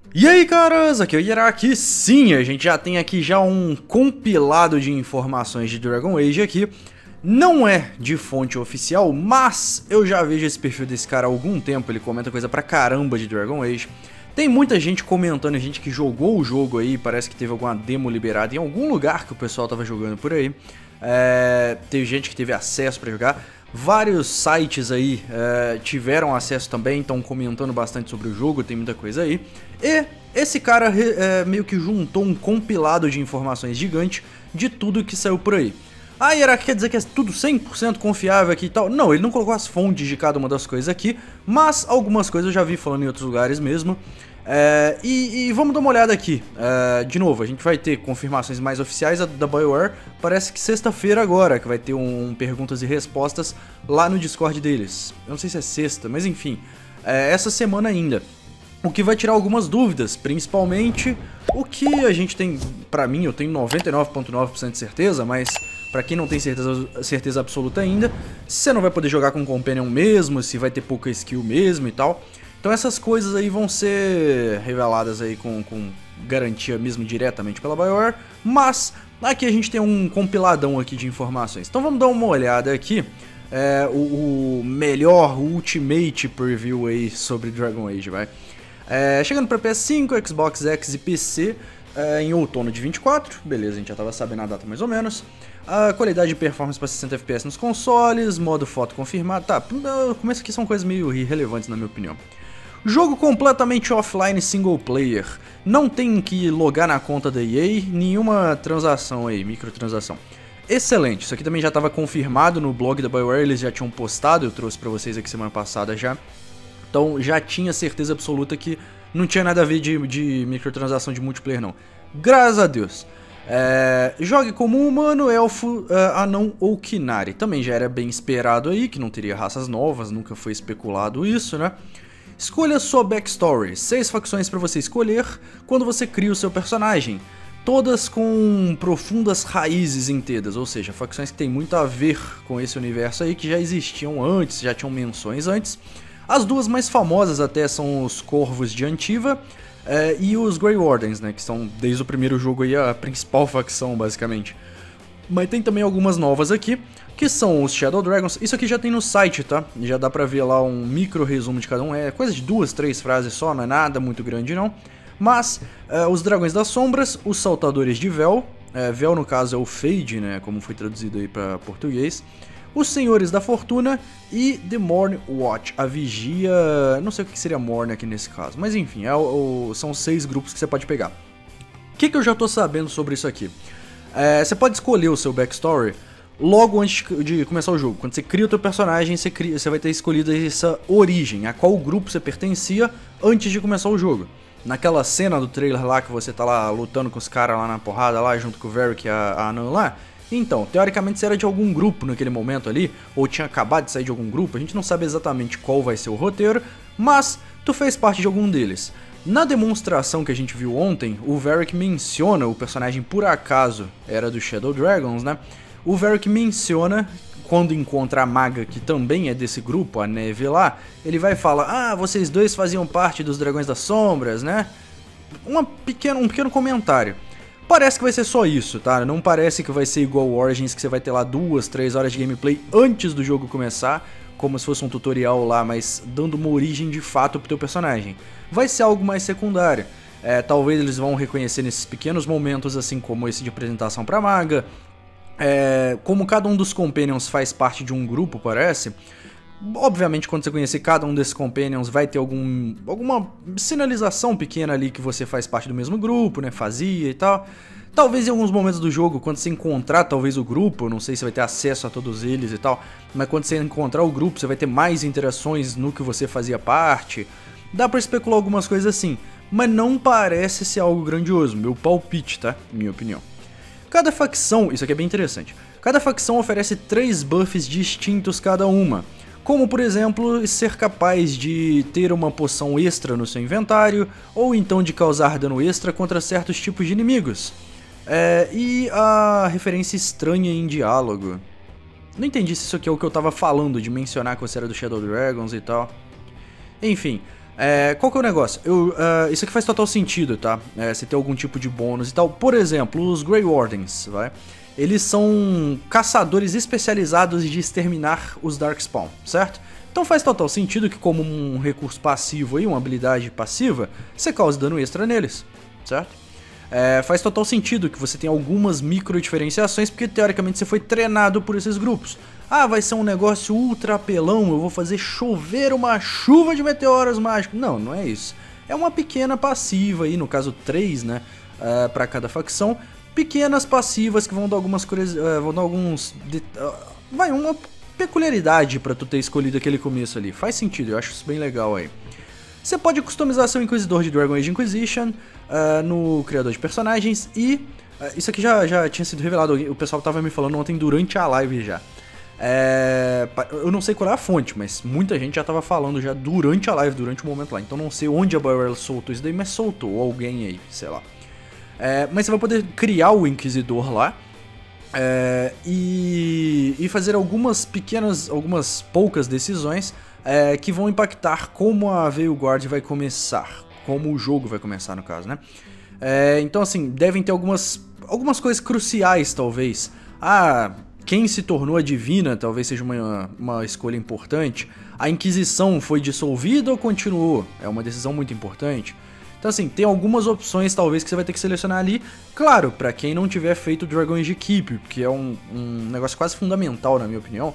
E aí, caras, aqui é o Iraque. Sim, a gente já tem aqui um compilado de informações de Dragon Age aqui. Não é de fonte oficial, mas eu já vejo esse perfil desse cara há algum tempo, ele comenta coisa pra caramba de Dragon Age. Tem muita gente comentando, gente que jogou o jogo aí, parece que teve alguma demo liberada em algum lugar que o pessoal tava jogando por aí. Teve gente que teve acesso pra jogar. Vários sites aí tiveram acesso também, estão comentando bastante sobre o jogo, tem muita coisa aí. E esse cara meio que juntou um compilado de informações gigante de tudo que saiu por aí. Ah, Iraque quer dizer que é tudo 100% confiável aqui e tal? Não, ele não colocou as fontes de cada uma das coisas aqui, mas algumas coisas eu já vi falando em outros lugares mesmo. E vamos dar uma olhada aqui. De novo, a gente vai ter confirmações mais oficiais da BioWare. Parece que sexta-feira agora, que vai ter perguntas e respostas lá no Discord deles. Eu não sei se é sexta, mas enfim, essa semana ainda. O que vai tirar algumas dúvidas, principalmente o que a gente tem, pra mim, eu tenho 99,9% de certeza, mas pra quem não tem certeza absoluta ainda, se você não vai poder jogar com Companion mesmo, se vai ter pouca skill mesmo e tal. Então essas coisas aí vão ser reveladas aí com garantia mesmo diretamente pela BioWare, mas aqui a gente tem um compiladão aqui de informações. Então vamos dar uma olhada aqui, o melhor Ultimate Preview aí sobre Dragon Age, vai. Chegando para PS5, Xbox X e PC em outono de 24, beleza, a gente já estava sabendo a data mais ou menos. A qualidade de performance para 60 FPS nos consoles, modo foto confirmado, tá, começo aqui são coisas meio irrelevantes na minha opinião. Jogo completamente offline single player, não tem que logar na conta da EA, nenhuma transação aí, microtransação. Excelente, isso aqui também já estava confirmado no blog da BioWare, eles já tinham postado, eu trouxe para vocês aqui semana passada já. Então já tinha certeza absoluta que não tinha nada a ver de microtransação de multiplayer não. Graças a Deus. Jogue como um humano, elfo, anão ou Qunari. Também já era bem esperado aí, que não teria raças novas, nunca foi especulado isso, né? Escolha sua backstory, 6 facções para você escolher quando você cria o seu personagem. Todas com profundas raízes em Thedas, ou seja, facções que tem muito a ver com esse universo aí, que já existiam antes, já tinham menções antes. As duas mais famosas até são os Corvos de Antiva e os Grey Wardens, né, que são desde o primeiro jogo aí a principal facção basicamente. Mas tem também algumas novas aqui, que são os Shadow Dragons. Isso aqui já tem no site, tá? Já dá pra ver lá um micro resumo de cada um, é coisa de 2, 3 frases só, não é nada muito grande não. Mas os Dragões das Sombras, os Saltadores de Vel, Vel no caso é o Fade, né, como foi traduzido aí pra português. Os Senhores da Fortuna e The Morn Watch, a Vigia, não sei o que seria Morn aqui nesse caso, mas enfim, são 6 grupos que você pode pegar. O que eu já tô sabendo sobre isso aqui? Você pode escolher o seu backstory logo antes de começar o jogo. Quando você cria o teu personagem, você vai ter escolhido essa origem, a qual grupo você pertencia antes de começar o jogo. Naquela cena do trailer lá que você tá lá lutando com os caras lá na porrada, lá junto com o Varric e a Anã lá. Então, teoricamente você era de algum grupo naquele momento ali, ou tinha acabado de sair de algum grupo, a gente não sabe exatamente qual vai ser o roteiro, mas tu fez parte de algum deles. Na demonstração que a gente viu ontem, o Varric menciona, o personagem por acaso era do Shadow Dragons, né? O Varric menciona, quando encontra a maga que também é desse grupo, a Neve lá, ele vai falar, ah, vocês dois faziam parte dos Dragões das Sombras, né? Um pequeno comentário. Parece que vai ser só isso, tá? Não parece que vai ser igual Origins, que você vai ter lá 2, 3 horas de gameplay antes do jogo começar, como se fosse um tutorial lá, mas dando uma origem de fato pro teu personagem. Vai ser algo mais secundário. Talvez eles vão reconhecer nesses pequenos momentos, assim como esse de apresentação pra maga. Como cada um dos Companions faz parte de um grupo, parece... Obviamente, quando você conhecer cada um desses Companions, vai ter alguma sinalização pequena ali que você faz parte do mesmo grupo, né? Fazia e tal. Talvez em alguns momentos do jogo, quando você encontrar talvez o grupo, não sei se vai ter acesso a todos eles e tal, mas quando você encontrar o grupo, você vai ter mais interações no que você fazia parte. Dá pra especular algumas coisas assim, mas não parece ser algo grandioso, meu palpite, tá? Minha opinião. Cada facção, isso aqui é bem interessante, cada facção oferece 3 buffs distintos cada uma. Como, por exemplo, ser capaz de ter uma poção extra no seu inventário, ou então de causar dano extra contra certos tipos de inimigos. E a referência estranha em diálogo. Não entendi se isso aqui é o que eu tava falando, de mencionar que você era do Shadow Dragons e tal. Enfim, Qual que é o negócio? Isso aqui faz total sentido, tá? Você ter algum tipo de bônus e tal. Por exemplo, os Grey Wardens, vai? Eles são caçadores especializados de exterminar os Darkspawn, certo? Então faz total sentido que como um recurso passivo aí, uma habilidade passiva, você cause dano extra neles, certo? Faz total sentido que você tenha algumas micro diferenciações, porque teoricamente você foi treinado por esses grupos. Ah, vai ser um negócio ultra apelão, eu vou fazer chover uma chuva de meteoros mágicos. Não, não é isso. É uma pequena passiva aí, no caso 3, né, pra cada facção. Pequenas passivas que vão dar algumas coisas, vão dar alguns... uma peculiaridade pra tu ter escolhido aquele começo ali. Faz sentido, eu acho isso bem legal aí. Você pode customizar seu Inquisidor de Dragon Age Inquisition no criador de personagens e... isso aqui já tinha sido revelado, o pessoal tava me falando ontem durante a live já. Eu não sei qual é a fonte, mas muita gente já tava falando já durante a live, durante o momento lá. Então não sei onde a BioWare soltou isso daí, mas soltou, ou alguém aí, sei lá. Mas você vai poder criar o Inquisidor lá e fazer algumas poucas decisões que vão impactar como a Veilguard vai começar, como o jogo vai começar no caso, né? Então assim, devem ter algumas coisas cruciais talvez. Quem se tornou a Divina talvez seja uma escolha importante. A Inquisição foi dissolvida ou continuou? É uma decisão muito importante. Então assim, tem algumas opções talvez que você vai ter que selecionar ali. Claro, pra quem não tiver feito Dragon Age Keep, que é um negócio quase fundamental na minha opinião.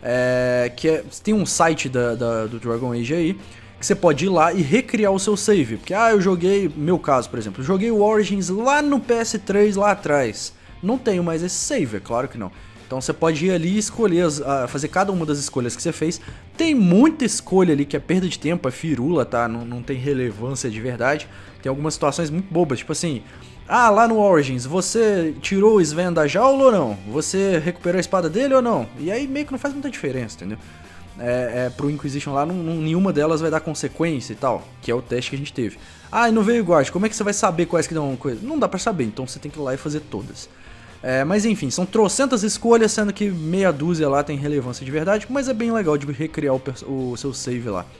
Tem um site do Dragon Age aí, que você pode ir lá e recriar o seu save. Porque, eu joguei, meu caso por exemplo, eu joguei o Origins lá no PS3 lá atrás. Não tenho mais esse save, é claro que não. Então você pode ir ali e escolher, fazer cada uma das escolhas que você fez. Tem muita escolha ali que é perda de tempo, é firula, tá? Não tem relevância de verdade. Tem algumas situações muito bobas, tipo assim... lá no Origins, você tirou o Sven da jaula ou não? Você recuperou a espada dele ou não? E aí meio que não faz muita diferença, entendeu? Pro Inquisition lá, nenhuma delas vai dar consequência e tal, que é o teste que a gente teve. E no Veilguard, como é que você vai saber quais que dão uma coisa? Não dá pra saber, então você tem que ir lá e fazer todas. Mas enfim, são trocentas escolhas, sendo que meia dúzia lá tem relevância de verdade, mas é bem legal de recriar o seu save lá.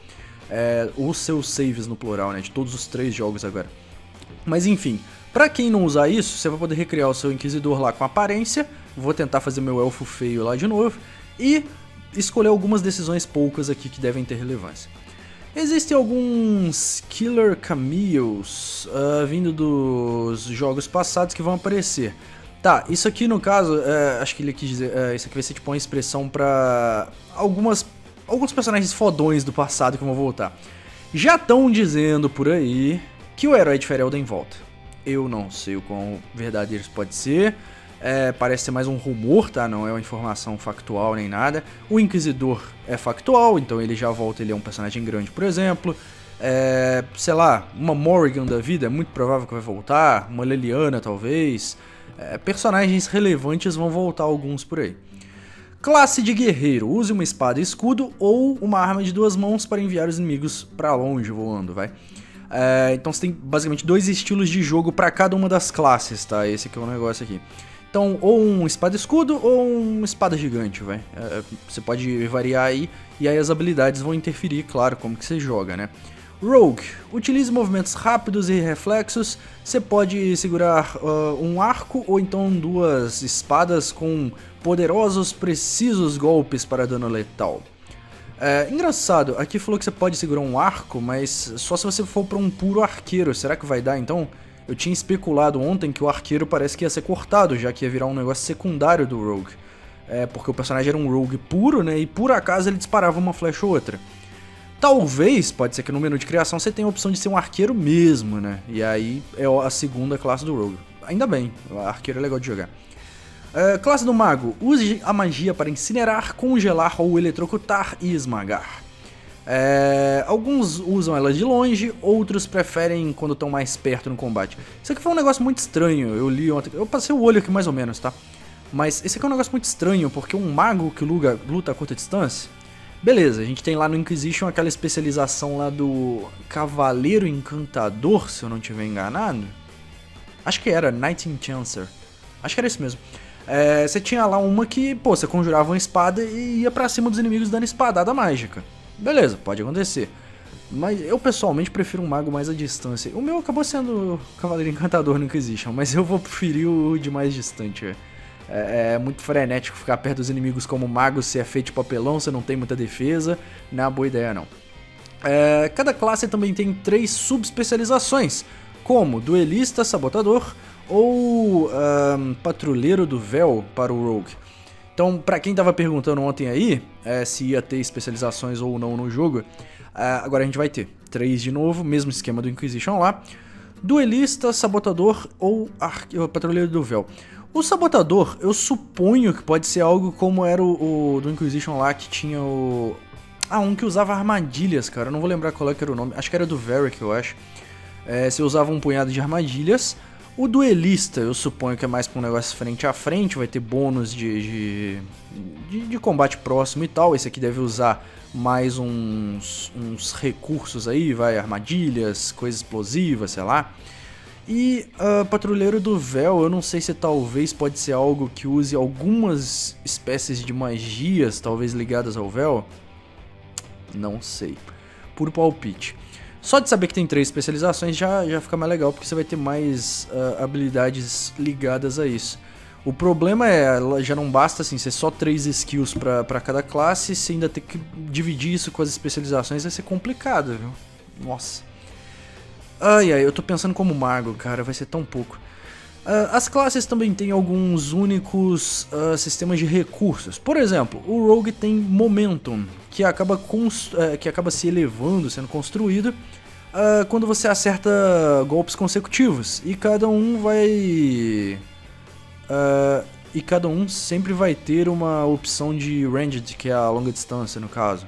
Os seus saves no plural, né, de todos os 3 jogos agora. Mas enfim, pra quem não usar isso, você vai poder recriar o seu Inquisidor lá com aparência. Vou tentar fazer meu elfo feio lá de novo. E escolher algumas decisões poucas aqui que devem ter relevância. Existem alguns Killer Cameos vindo dos jogos passados que vão aparecer. Tá, isso aqui no caso, acho que ele quis dizer, isso aqui vai ser tipo uma expressão pra alguns personagens fodões do passado que vão voltar. Já estão dizendo por aí que o herói de Ferelden volta. Eu não sei o quão verdadeiro isso pode ser, parece ser mais um rumor, tá? Não é uma informação factual nem nada. O Inquisidor é factual, então ele já volta, ele é um personagem grande, por exemplo. Sei lá, uma Morrigan da vida é muito provável que vai voltar, uma Leliana talvez... personagens relevantes vão voltar alguns por aí. Classe de guerreiro. Use uma espada e escudo ou uma arma de 2 mãos para enviar os inimigos para longe voando, vai. Então você tem basicamente 2 estilos de jogo para cada uma das classes, tá? Esse aqui é o negócio aqui. Então, ou um espada e escudo ou uma espada gigante, vai. Você pode variar aí e aí as habilidades vão interferir, claro, como que você joga, né? Rogue, utilize movimentos rápidos e reflexos, você pode segurar um arco ou então 2 espadas com poderosos, precisos golpes para dano letal. Engraçado, aqui falou que você pode segurar um arco, mas só se você for para um puro arqueiro, será que vai dar então? Eu tinha especulado ontem que o arqueiro parece que ia ser cortado, já que ia virar um negócio secundário do Rogue. Porque o personagem era um Rogue puro, né, e por acaso ele disparava uma flecha ou outra. Talvez, pode ser que no menu de criação você tenha a opção de ser um arqueiro mesmo, né? E aí é a segunda classe do Rogue. Ainda bem, o arqueiro é legal de jogar. Classe do Mago. Use a magia para incinerar, congelar ou eletrocutar e esmagar. Alguns usam ela de longe, outros preferem quando estão mais perto no combate. Isso aqui foi um negócio muito estranho, eu li ontem. Eu passei o olho aqui mais ou menos, tá? Mas esse aqui é um negócio muito estranho, porque um mago que luta a curta distância... Beleza, a gente tem lá no Inquisition aquela especialização lá do Cavaleiro Encantador, se eu não estiver enganado. Acho que era, Knight Enchancer. Acho que era isso mesmo. Você tinha lá uma que, você conjurava uma espada e ia pra cima dos inimigos dando espadada mágica. Beleza, pode acontecer. Mas eu pessoalmente prefiro um mago mais à distância. O meu acabou sendo o Cavaleiro Encantador no Inquisition, mas eu vou preferir o de mais distante, velho. É muito frenético ficar perto dos inimigos como mago, você é feito de papelão, você não tem muita defesa, não é uma boa ideia não. Cada classe também tem 3 subespecializações, como Duelista, Sabotador ou Patrulheiro do Véu para o Rogue. Então, pra quem tava perguntando ontem aí se ia ter especializações ou não no jogo, agora a gente vai ter 3 de novo, mesmo esquema do Inquisition lá. Duelista, Sabotador ou Patrulheiro do Véu. O Sabotador, eu suponho que pode ser algo como era o do Inquisition lá, que tinha o... um que usava armadilhas, cara, eu não vou lembrar qual era o nome, acho que era do Varric, eu acho. Você usava um punhado de armadilhas. O Duelista, eu suponho que é mais pra um negócio frente a frente, vai ter bônus de combate próximo e tal. Esse aqui deve usar mais uns recursos aí, armadilhas, coisas explosivas, sei lá. E Patrulheiro do Véu, eu não sei se talvez pode ser algo que use algumas espécies de magias, talvez ligadas ao véu. Não sei. Puro palpite. Só de saber que tem 3 especializações já fica mais legal, porque você vai ter mais habilidades ligadas a isso. O problema já não basta assim, ser só 3 skills pra cada classe, você ainda tem que dividir isso com as especializações, vai ser complicado, viu? Nossa. Ai, eu tô pensando como mago, cara, vai ser tão pouco. As classes também têm alguns únicos sistemas de recursos. Por exemplo, o Rogue tem Momentum, que acaba se elevando, sendo construído, quando você acerta golpes consecutivos. E cada um sempre vai ter uma opção de Ranged, que é a longa distância no caso.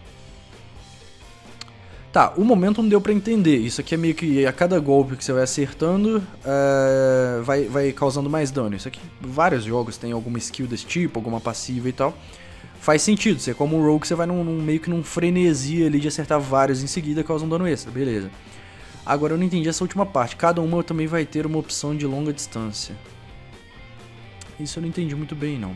Tá, o Momentum deu pra entender, isso aqui é meio que a cada golpe que você vai acertando, vai causando mais dano. Isso aqui, vários jogos tem alguma skill desse tipo, alguma passiva e tal. Faz sentido, você como um Rogue, você vai meio que num frenesi ali de acertar vários em seguida, causando dano extra, beleza. Agora eu não entendi essa última parte, cada uma também vai ter uma opção de longa distância. Isso eu não entendi muito bem não.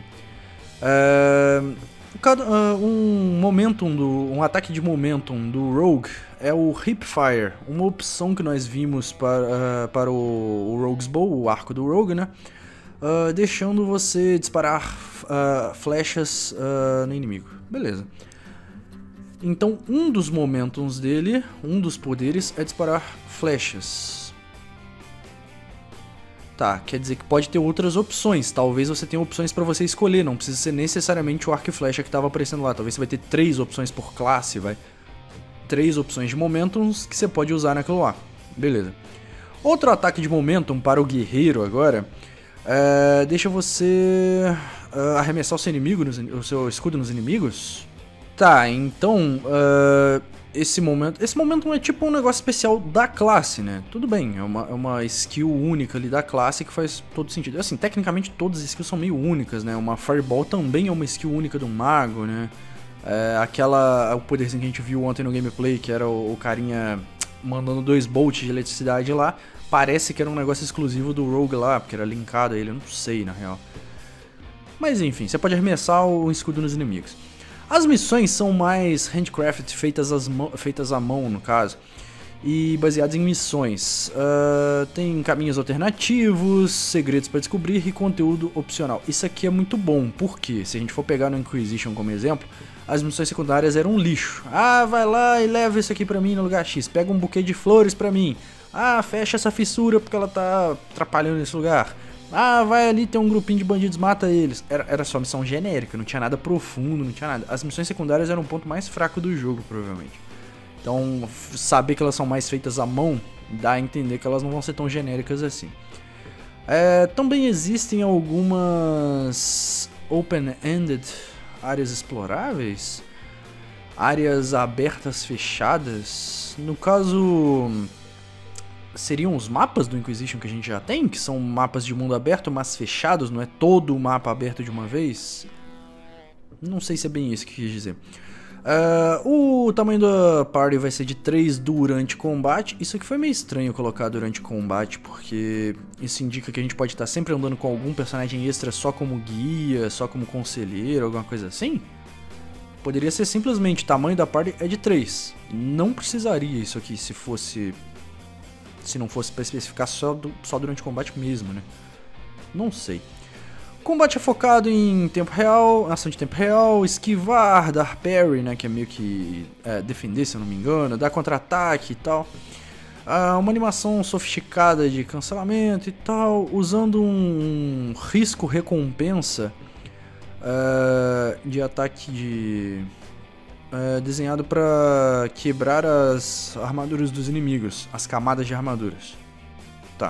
Um ataque de momentum do Rogue é o Hipfire, uma opção que nós vimos para o Rogue's Bow, o arco do Rogue, né? Deixando você disparar flechas no inimigo. Beleza. Então, um dos momentums dele, um dos poderes, é disparar flechas. Tá, quer dizer que pode ter outras opções. Talvez você tenha opções pra você escolher. Não precisa ser necessariamente o arco e flecha que tava aparecendo lá. Talvez você vai ter 3 opções por classe, 3 opções de momentums que você pode usar naquilo lá. Beleza. Outro ataque de momentum para o guerreiro agora. Deixa você arremessar o seu inimigo, o seu escudo nos inimigos. Tá, então... Esse momento é tipo um negócio especial da classe, né? Tudo bem, é uma skill única ali da classe que faz todo sentido. Assim, tecnicamente todas as skills são meio únicas, né? Uma Fireball também é uma skill única do mago, né? O poderzinho que a gente viu ontem no gameplay, que era o carinha mandando 2 bolts de eletricidade lá, parece que era um negócio exclusivo do Rogue lá, porque era linkado a ele, eu não sei na real. Mas enfim, você pode arremessar o escudo nos inimigos. As missões são mais handcraft, feitas à mão, no caso, e baseadas em missões. Tem caminhos alternativos, segredos para descobrir e conteúdo opcional. Isso aqui é muito bom, porque se a gente for pegar no Inquisition como exemplo, as missões secundárias eram um lixo. Vai lá e leva isso aqui pra mim no lugar X, pega um buquê de flores pra mim. Fecha essa fissura porque ela tá atrapalhando esse lugar. Vai ali, tem um grupinho de bandidos, mata eles. Era só missão genérica, não tinha nada profundo, não tinha nada. As missões secundárias eram o ponto mais fraco do jogo, provavelmente. Então, saber que elas são mais feitas à mão, dá a entender que elas não vão ser tão genéricas assim. Também existem algumas open-ended áreas exploráveis, áreas abertas fechadas. No caso... seriam os mapas do Inquisition que a gente já tem, que são mapas de mundo aberto, mas fechados, não é todo o mapa aberto de uma vez? Não sei se é bem isso que quis dizer. O tamanho da party vai ser de 3 durante combate. Isso aqui foi meio estranho colocar durante combate, porque isso indica que a gente pode estar sempre andando com algum personagem extra só como guia, só como conselheiro, alguma coisa assim? Poderia ser simplesmente tamanho da party é de 3. Não precisaria isso aqui se fosse... Se não fosse pra especificar só durante o combate mesmo, né? Não sei. O combate é focado em tempo real, ação de tempo real, esquivar, dar parry, né? Que é meio que defender, se eu não me engano, dar contra-ataque e tal. Uma animação sofisticada de cancelamento e tal, usando um risco-recompensa de ataque desenhado para quebrar as armaduras dos inimigos, as camadas de armaduras. Tá.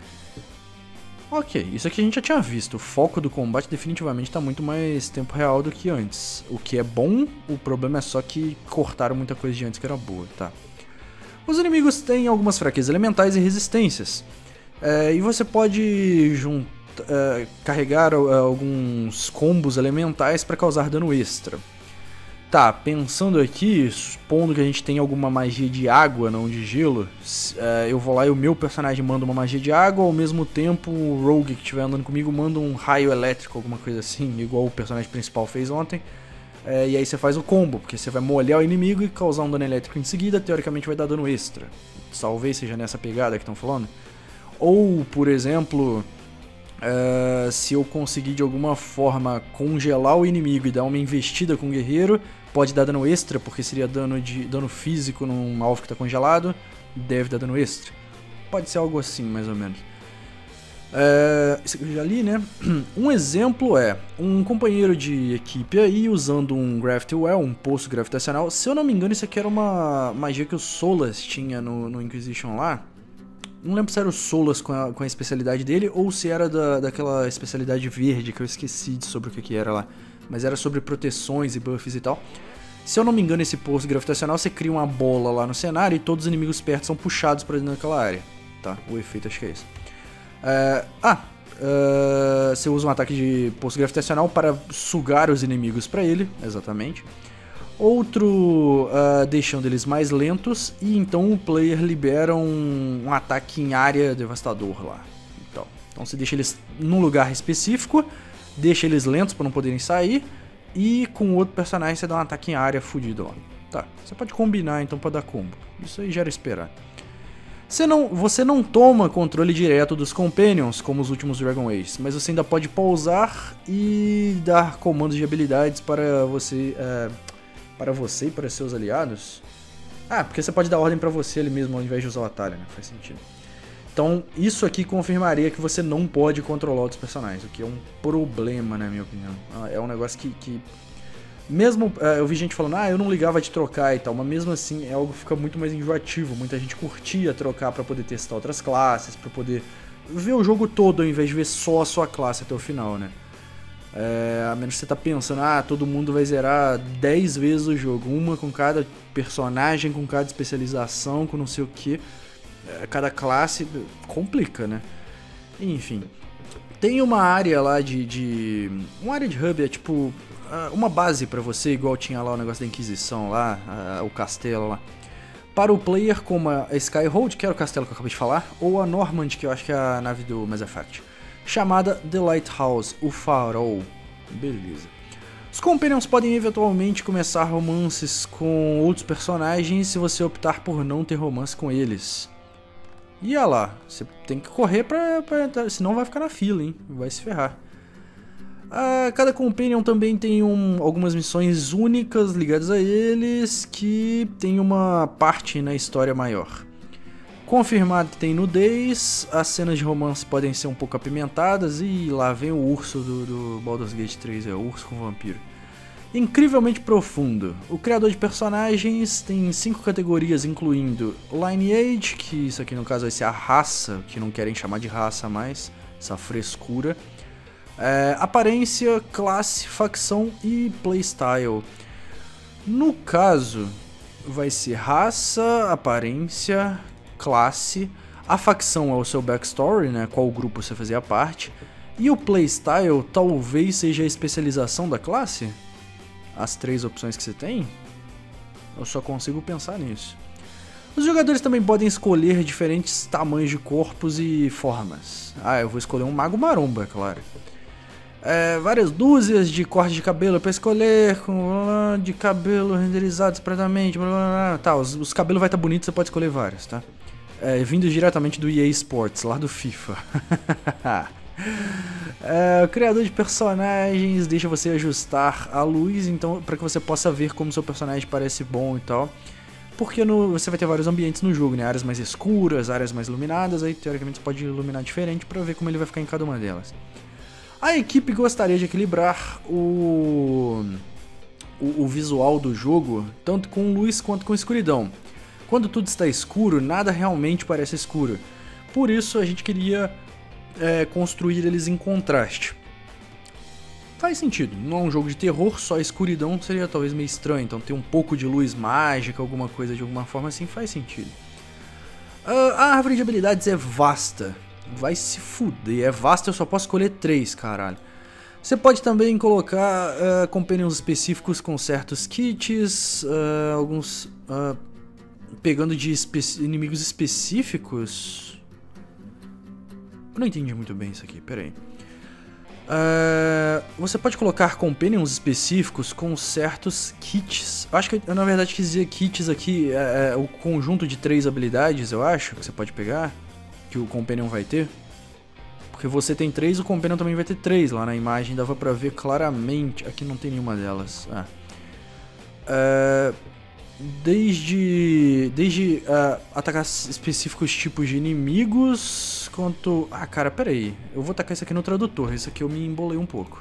Ok, isso aqui a gente já tinha visto. O foco do combate definitivamente está muito mais tempo real do que antes. O que é bom, o problema é só que cortaram muita coisa de antes que era boa, tá? Os inimigos têm algumas fraquezas elementais e resistências. E você pode carregar alguns combos elementais para causar dano extra. Tá, pensando aqui, supondo que a gente tem alguma magia de água, não de gelo, eu vou lá e o meu personagem manda uma magia de água, ao mesmo tempo o rogue que estiver andando comigo manda um raio elétrico, alguma coisa assim, igual o personagem principal fez ontem. E aí você faz o combo, porque você vai molhar o inimigo e causar um dano elétrico em seguida, teoricamente vai dar dano extra. Talvez seja nessa pegada que estão falando. Ou, por exemplo, se eu conseguir de alguma forma congelar o inimigo e dar uma investida com o guerreiro, pode dar dano extra, porque seria dano físico num alvo que está congelado, deve dar dano extra. Pode ser algo assim, mais ou menos. Isso aqui eu já li, né? Um exemplo é um companheiro de equipe aí usando um Gravity Well, um poço gravitacional. Se eu não me engano, isso aqui era uma magia que o Solas tinha no Inquisition lá. Não lembro se era o Solas com a especialidade dele ou se era daquela especialidade verde que eu esqueci sobre o que era lá. Mas era sobre proteções e buffs e tal. Se eu não me engano, esse poço gravitacional, você cria uma bola lá no cenário e todos os inimigos perto são puxados pra dentro daquela área. Tá, o efeito acho que é esse. Você usa um ataque de poço gravitacional para sugar os inimigos para ele, exatamente. Outro deixando eles mais lentos e então o player libera um ataque em área devastador lá. Então você deixa eles num lugar específico, deixa eles lentos para não poderem sair e com o outro personagem você dá um ataque em área fudido lá. Tá, você pode combinar então para dar combo. Isso aí já era esperado. Você não toma controle direto dos Companions, como os últimos Dragon Age, mas você ainda pode pausar e dar comandos de habilidades para você e para seus aliados. Porque você pode dar ordem para você ali mesmo ao invés de usar o atalho, né? Faz sentido. Então, isso aqui confirmaria que você não pode controlar outros personagens, o que é um problema, na minha opinião. É um negócio que mesmo, eu vi gente falando, eu não ligava de trocar e tal, mas mesmo assim é algo que fica muito mais enjoativo. Muita gente curtia trocar pra poder testar outras classes, pra poder ver o jogo todo ao invés de ver só a sua classe até o final, né? A menos que você tá pensando, todo mundo vai zerar 10 vezes o jogo, uma com cada personagem, com cada especialização, com não sei o que, cada classe, complica, né? Enfim, tem uma área lá uma área de hub, é tipo uma base pra você, igual tinha lá o negócio da Inquisição lá, o castelo lá. Para o player, como a Skyhold, que era o castelo que eu acabei de falar, ou a Normand, que eu acho que é a nave do Mass Effect, chamada The Lighthouse, o farol. Beleza. Os Companions podem eventualmente começar romances com outros personagens se você optar por não ter romance com eles. E olha lá, você tem que correr pra entrar, senão vai ficar na fila, hein? Vai se ferrar. Cada Companion também tem algumas missões únicas ligadas a eles que tem uma parte na história maior. Confirmado que tem nudez, as cenas de romance podem ser um pouco apimentadas e lá vem o urso do Baldur's Gate 3, o urso com vampiro. Incrivelmente profundo. O criador de personagens tem 5 categorias, incluindo Lineage, que isso aqui no caso vai ser a raça, que não querem chamar de raça mais, essa frescura. Aparência, classe, facção e playstyle. No caso, vai ser raça, aparência, classe, a facção é o seu backstory, né, qual grupo você fazia parte, e o playstyle talvez seja a especialização da classe? As 3 opções que você tem? Eu só consigo pensar nisso. Os jogadores também podem escolher diferentes tamanhos de corpos e formas. Eu vou escolher um mago maromba, é claro. Várias dúzias de cortes de cabelo para escolher, de cabelo renderizado separadamente, tá, os cabelos vai estar bonitos, você pode escolher vários, tá? Vindo diretamente do EA Sports, lá do FIFA. O criador de personagens deixa você ajustar a luz, então, para que você possa ver como seu personagem parece bom e tal. Porque você vai ter vários ambientes no jogo, né? Áreas mais escuras, áreas mais iluminadas, aí teoricamente você pode iluminar diferente para ver como ele vai ficar em cada uma delas. A equipe gostaria de equilibrar o visual do jogo, tanto com luz quanto com escuridão. Quando tudo está escuro, nada realmente parece escuro. Por isso a gente queria construir eles em contraste. Faz sentido, não é um jogo de terror, só escuridão seria talvez meio estranho, então ter um pouco de luz mágica, alguma coisa de alguma forma assim faz sentido. A árvore de habilidades é vasta, vai se fuder, é vasta, eu só posso escolher 3, caralho. Você pode também colocar companions específicos com certos kits, alguns pegando de inimigos específicos. Eu não entendi muito bem isso aqui, peraí. Você pode colocar companions específicos com certos kits. Eu acho que na verdade quis dizer kits aqui, o conjunto de 3 habilidades, eu acho, que você pode pegar, que o companion vai ter. Porque você tem 3, o companion também vai ter 3. Lá na imagem dava pra ver claramente. Aqui não tem nenhuma delas. Desde atacar específicos tipos de inimigos, quanto... Ah, cara, pera aí. Eu vou tacar isso aqui no tradutor. Isso aqui eu me embolei um pouco.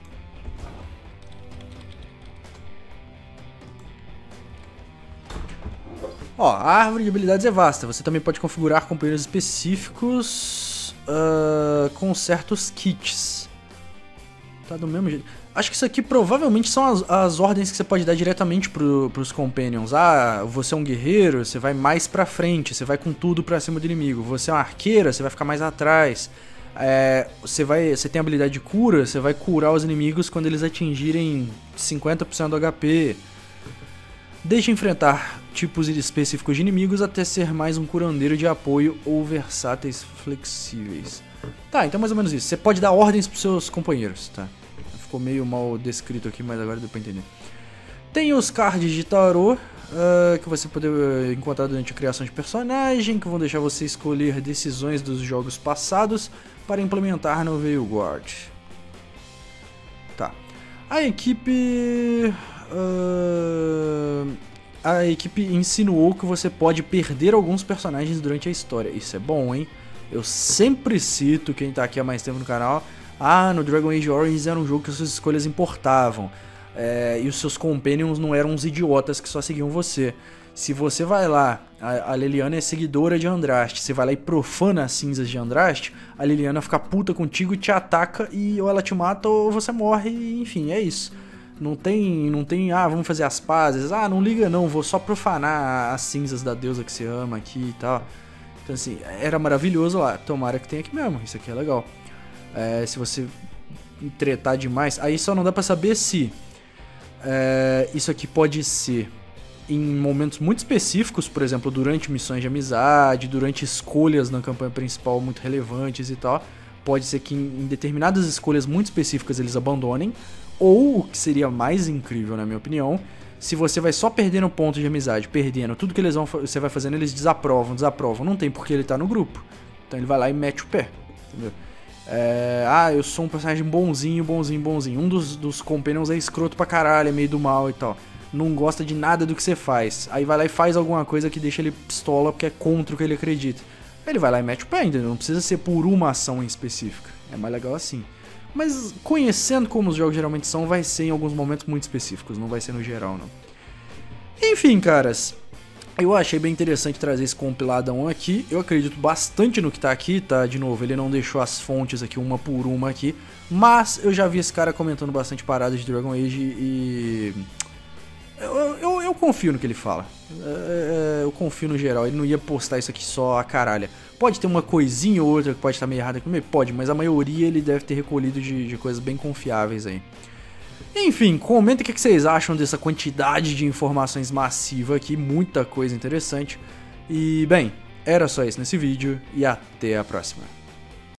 Ó, a árvore de habilidades é vasta. Você também pode configurar companheiros específicos com certos kits. Tá do mesmo jeito. Acho que isso aqui provavelmente são as ordens que você pode dar diretamente pros companions. Você é um guerreiro, você vai mais pra frente, você vai com tudo pra cima do inimigo. Você é uma arqueira, você vai ficar mais atrás. Você tem habilidade de cura, você vai curar os inimigos quando eles atingirem 50% do HP. Deixe enfrentar tipos específicos de inimigos até ser mais um curandeiro de apoio ou versáteis flexíveis. Tá, então mais ou menos isso. Você pode dar ordens pros seus companheiros, tá? Ficou meio mal descrito aqui, mas agora deu pra entender. Tem os cards de tarô, que você pode encontrar durante a criação de personagem, que vão deixar você escolher decisões dos jogos passados para implementar no Veilguard. Tá. A equipe insinuou que você pode perder alguns personagens durante a história. Isso é bom, hein? Eu sempre cito, quem tá aqui há mais tempo no canal, no Dragon Age Origins era um jogo que as suas escolhas importavam. E os seus companions não eram uns idiotas que só seguiam você. Se você vai lá, a Leliana é seguidora de Andraste, você vai lá e profana as cinzas de Andraste, a Leliana fica puta contigo, te ataca e ou ela te mata ou você morre, e, enfim, é isso. Não tem, vamos fazer as pazes, não liga não, vou só profanar as cinzas da deusa que você ama aqui e tal. Então assim, era maravilhoso lá, tomara que tenha aqui mesmo, isso aqui é legal. Se você tretar demais, aí só não dá pra saber se isso aqui pode ser em momentos muito específicos, por exemplo, durante missões de amizade, durante escolhas na campanha principal muito relevantes e tal. Pode ser que em determinadas escolhas muito específicas eles abandonem, ou, o que seria mais incrível na minha opinião, se você vai só perdendo pontos de amizade, perdendo tudo que você vai fazendo, eles desaprovam, não tem porque ele tá no grupo. Então ele vai lá e mete o pé, entendeu? Eu sou um personagem bonzinho. Um dos companions é escroto pra caralho, é meio do mal e tal. Não gosta de nada do que você faz. Aí vai lá e faz alguma coisa que deixa ele pistola porque é contra o que ele acredita. Aí ele vai lá e mete o pé, entendeu? Não precisa ser por uma ação em específica. É mais legal assim. Mas conhecendo como os jogos geralmente são, vai ser em alguns momentos muito específicos. Não vai ser no geral, não. Enfim, caras. Eu achei bem interessante trazer esse compiladão aqui. Eu acredito bastante no que tá aqui, tá? De novo, ele não deixou as fontes aqui uma por uma aqui. Mas eu já vi esse cara comentando bastante paradas de Dragon Age e... Eu confio no que ele fala. Eu confio no geral. Ele não ia postar isso aqui só a caralho. Pode ter uma coisinha ou outra que pode estar meio errada aqui. Pode, mas a maioria ele deve ter recolhido de coisas bem confiáveis aí. Enfim, comenta o que vocês acham dessa quantidade de informações massiva aqui, muita coisa interessante. E, bem, era só isso nesse vídeo e até a próxima.